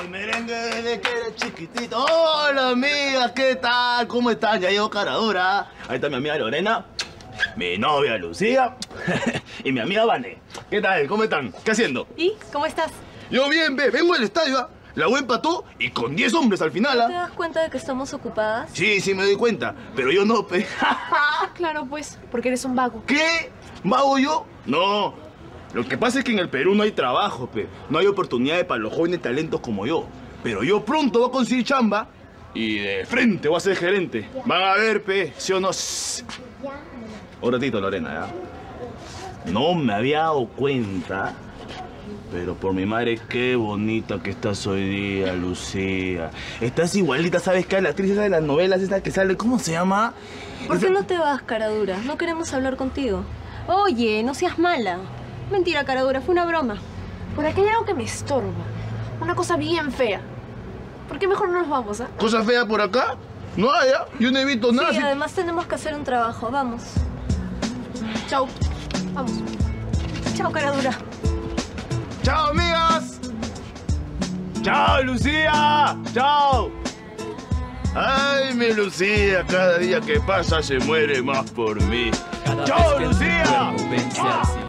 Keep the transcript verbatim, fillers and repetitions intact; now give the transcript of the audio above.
El merengue desde que era chiquitito. Hola, amigas, ¿qué tal? ¿Cómo están? Ya llegó Caradura. Ahí está mi amiga Lorena, mi novia Lucía y mi amiga Vane. ¿Qué tal? ¿Cómo están? ¿Qué haciendo? ¿Y? ¿Cómo estás? Yo bien, ve. Vengo al estadio, ¿ah? La U empató y con diez hombres al final, ¿No ¿ah? te das cuenta de que estamos ocupadas? Sí, sí me doy cuenta, pero yo no, pe. Claro, pues, porque eres un vago. ¿Qué? ¿Vago yo? No. Lo que pasa es que en el Perú no hay trabajo, pe. No hay oportunidades para los jóvenes talentos como yo. Pero yo pronto voy a conseguir chamba y de frente voy a ser gerente. Van a ver, pe, ¿sí o no? Un ratito, Lorena, ¿ya? No me había dado cuenta, pero por mi madre, qué bonita que estás hoy día, Lucía. Estás igualita, ¿sabes qué? La actriz esa de las novelas, esa que sale, ¿cómo se llama? ¿Por Esa... qué no te vas, Caradura? No queremos hablar contigo. Oye, no seas mala. Mentira, Caradura, fue una broma. Por aquí hay algo que me estorba. Una cosa bien fea. ¿Por qué mejor no nos vamos, ah? ¿Cosa fea por acá? No hay, ¿ah? Yo no he visto nada. Sí, si... además tenemos que hacer un trabajo. Vamos. Chau. Vamos. Chao, Caradura. ¡Chao, amigas! ¡Chao, Lucía! ¡Chao! Ay, mi Lucía, cada día que pasa se muere más por mí. ¡Chao, Lucía!